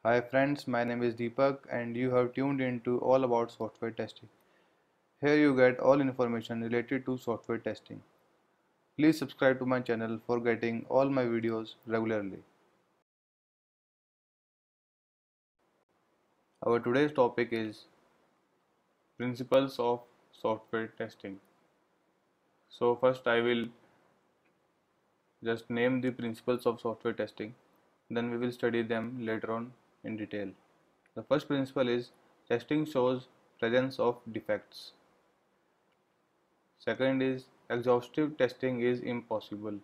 Hi friends, my name is Deepak and you have tuned into all about software testing. Here you get all information related to software testing. Please subscribe to my channel for getting all my videos regularly. Our today's topic is principles of software testing. So first I will just name the principles of software testing, then we will study them later on in detail. The first principle is testing shows presence of defects. Second is exhaustive testing is impossible.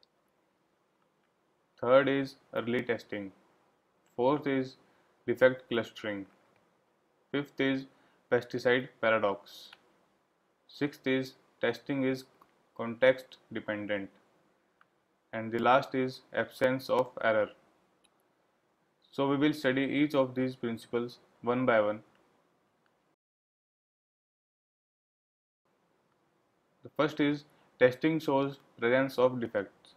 Third is early testing. Fourth is defect clustering. Fifth is pesticide paradox. Sixth is testing is context dependent. And the last is absence of error. So we will study each of these principles one by one. The first is testing shows presence of defects.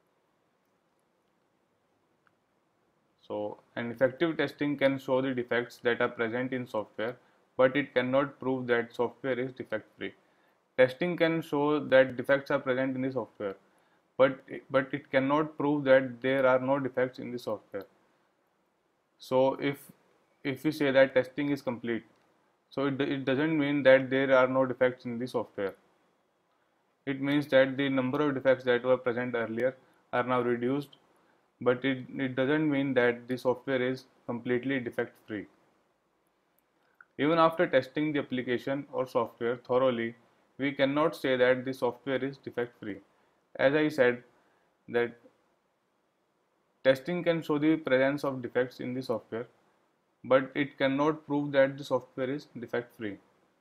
So an effective testing can show the defects that are present in software, but it cannot prove that software is defect free. Testing can show that defects are present in the software, but it cannot prove that there are no defects in the software. So if we say that testing is complete, so it doesn't mean that there are no defects in the software. It means that the number of defects that were present earlier are now reduced, but it doesn't mean that the software is completely defect free. Even after testing the application or software thoroughly, we cannot say that the software is defect free. As I said, that testing can show the presence of defects in the software, but it cannot prove that the software is defect free.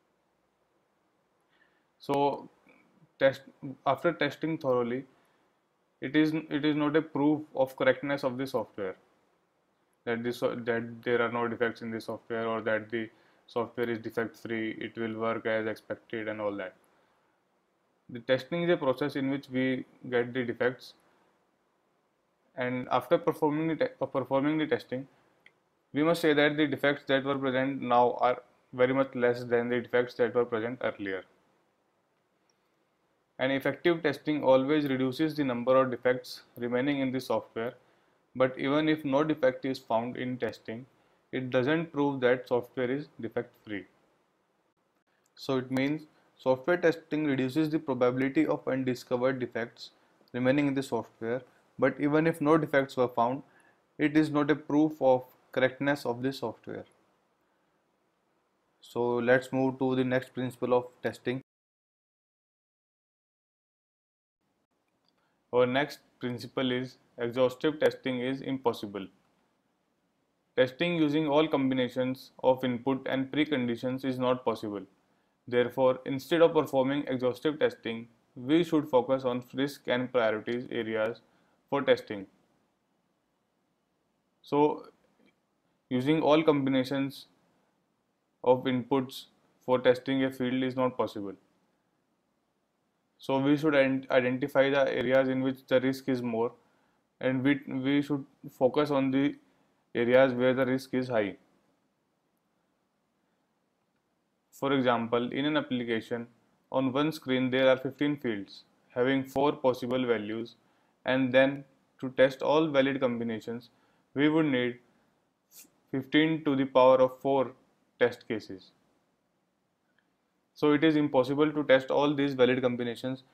So after testing thoroughly, it is not a proof of correctness of the software that there are no defects in the software, or that the software is defect free, it will work as expected and all that. The testing is a process in which we get the defects, and after performing the testing, we must say that the defects that were present now are very much less than the defects that were present earlier. And effective testing always reduces the number of defects remaining in the software, but even if no defect is found in testing, it doesn't prove that software is defect free. So it means software testing reduces the probability of undiscovered defects remaining in the software, but even if no defects were found, it is not a proof of correctness of the software. So let's move to the next principle of testing. Our next principle is exhaustive testing is impossible. Testing using all combinations of input and preconditions is not possible. Therefore, instead of performing exhaustive testing, we should focus on risk and priorities areas for testing. So, using all combinations of inputs for testing a field is not possible. So, we should identify the areas in which the risk is more, and we should focus on the areas where the risk is high. For example, in an application, on one screen there are 15 fields having 4 possible values, and then to test all valid combinations, we would need 15 to the power of 4 test cases. So it is impossible to test all these valid combinations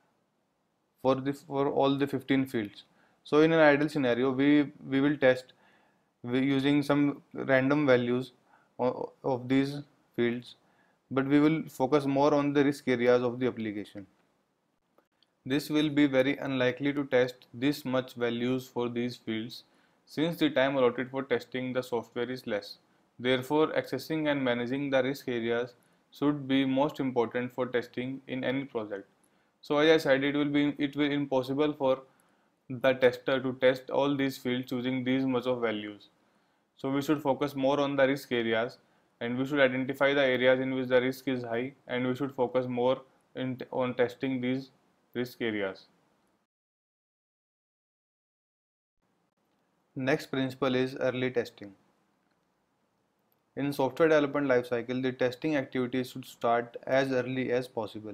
for all the 15 fields. So in an ideal scenario, we will test using some random values of these fields, but we will focus more on the risk areas of the application. This will be very unlikely to test this much values for these fields, since the time allotted for testing the software is less. Therefore, accessing and managing the risk areas should be most important for testing in any project. So as I said, it will be impossible for the tester to test all these fields using these much of values. So we should focus more on the risk areas, and we should identify the areas in which the risk is high, and we should focus more on testing these risk areas. Next principle is early testing. In software development lifecycle, the testing activities should start as early as possible.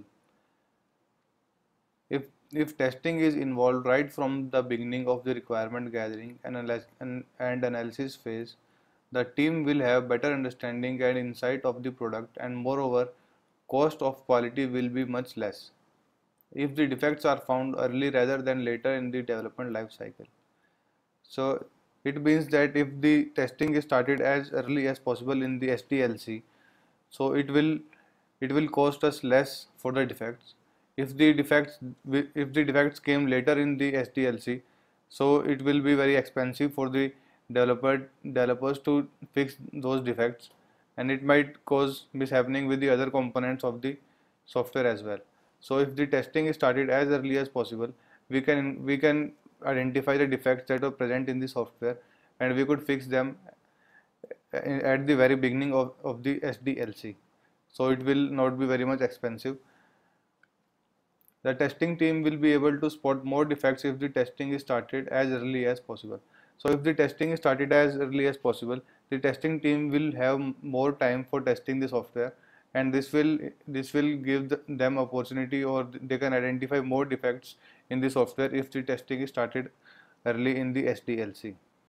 If, if testing is involved right from the beginning of the requirement gathering and analysis phase, the team will have better understanding and insight of the product, and moreover, cost of quality will be much less if the defects are found early rather than later in the development life cycle. So it means that if the testing is started as early as possible in the SDLC, so it will cost us less for the defects. If the defects came later in the SDLC, so it will be very expensive for the developers to fix those defects, and it might cause mishappening with the other components of the software as well. So if the testing is started as early as possible, we can identify the defects that are present in the software, and we could fix them at the very beginning of the SDLC. So it will not be very much expensive. The testing team will be able to spot more defects if the testing is started as early as possible. So if the testing is started as early as possible, the testing team will have more time for testing the software, and this will give them opportunity, or they can identify more defects in the software if the testing is started early in the SDLC.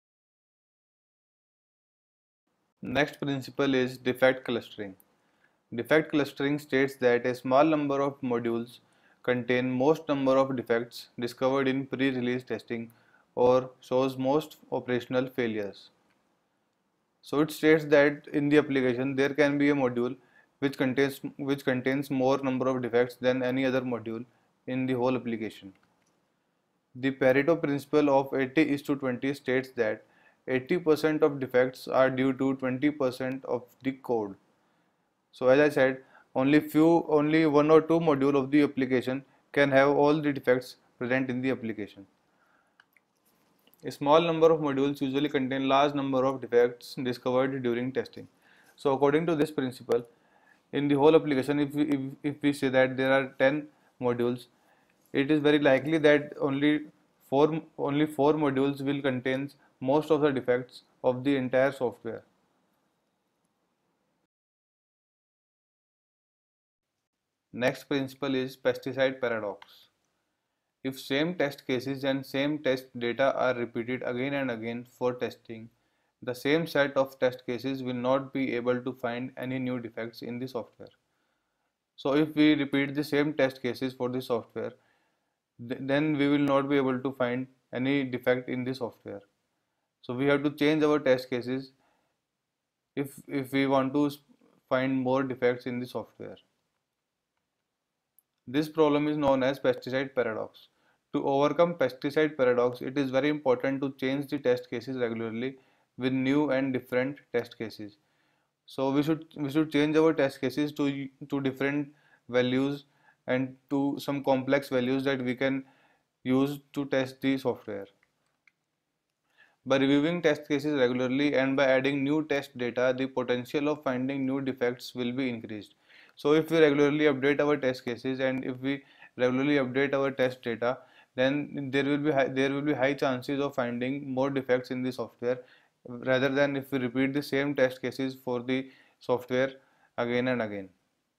Next principle is defect clustering. Defect clustering states that a small number of modules contain most number of defects discovered in pre-release testing or shows most operational failures. So it states that in the application there can be a module which contains more number of defects than any other module in the whole application. The Pareto principle of 80 is to 20 states that 80% of defects are due to 20% of the code. So as I said, only one or two module of the application can have all the defects present in the application. A small number of modules usually contain large number of defects discovered during testing. So according to this principle, in the whole application, if we say that there are 10 modules, it is very likely that only four modules will contain most of the defects of the entire software. Next principle is pesticide paradox. If same test cases and same test data are repeated again and again for testing, the same set of test cases will not be able to find any new defects in the software. So if we repeat the same test cases for the software, then we will not be able to find any defect in the software. So we have to change our test cases if we want to find more defects in the software. This problem is known as pesticide paradox. To overcome pesticide paradox, it is very important to change the test cases regularly with new and different test cases. So we should change our test cases to different values and to some complex values that we can use to test the software. By reviewing test cases regularly and by adding new test data, the potential of finding new defects will be increased. So if we regularly update our test cases and if we regularly update our test data, then there will be high chances of finding more defects in the software rather than if we repeat the same test cases for the software again and again.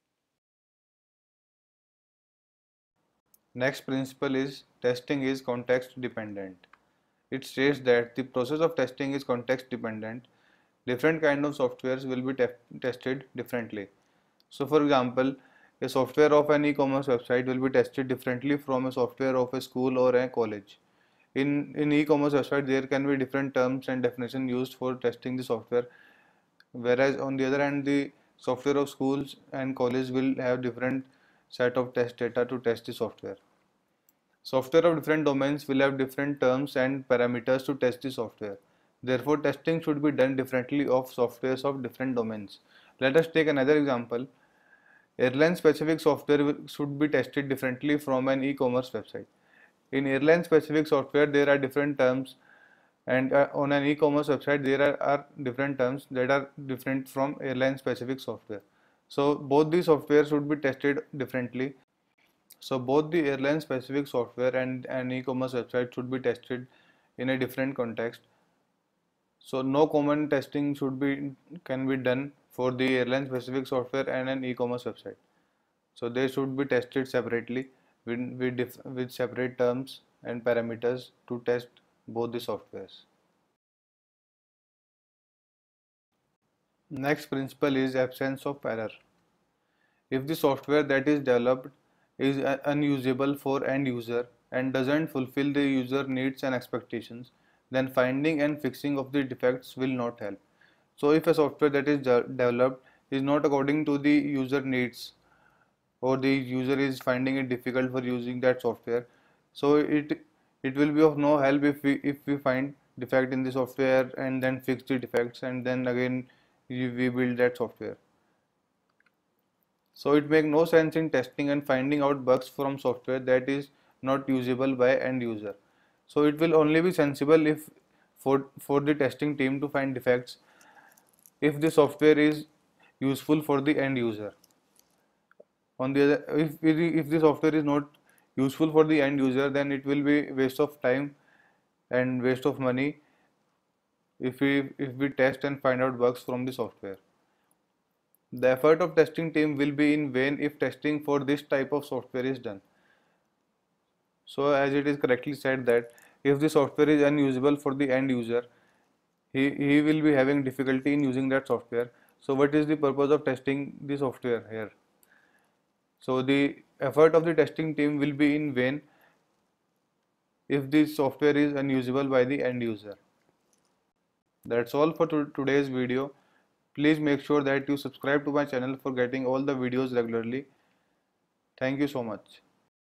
Next principle is testing is context dependent. It states that the process of testing is context dependent. Different kind of softwares will be tested differently. So for example, a software of an e-commerce website will be tested differently from a software of a school or a college. In e-commerce website there can be different terms and definition used for testing the software, whereas on the other hand the software of schools and college will have different set of test data to test the software. Software of different domains will have different terms and parameters to test the software. Therefore, testing should be done differently of softwares of different domains. Let us take another example. Airline specific software should be tested differently from an e-commerce website. In airline specific software, there are different terms, and on an e-commerce website, there are different terms that are different from airline specific software. So, both these software should be tested differently. So both the airline specific software and an e-commerce website should be tested in a different context. So no common testing can be done for the airline specific software and an e-commerce website. So they should be tested separately with separate terms and parameters to test both the softwares. Next principle is absence of error. If the software that is developed is unusable for end user and doesn't fulfill the user needs and expectations, then finding and fixing of the defects will not help. So if a software that is developed is not according to the user needs, or the user is finding it difficult for using that software, so it will be of no help if we find defect in the software and then fix the defects and then again we build that software. So it makes no sense in testing and finding out bugs from software that is not usable by end user. So it will only be sensible if for the testing team to find defects if the software is useful for the end user. On the other, if the software is not useful for the end user, then it will be waste of time and waste of money if we test and find out bugs from the software. The effort of testing team will be in vain if testing for this type of software is done. So as it is correctly said that if the software is unusable for the end user, he will be having difficulty in using that software. So what is the purpose of testing the software here? So the effort of the testing team will be in vain if the software is unusable by the end user. That's all for today's video. Please make sure that you subscribe to my channel for getting all the videos regularly. Thank you so much.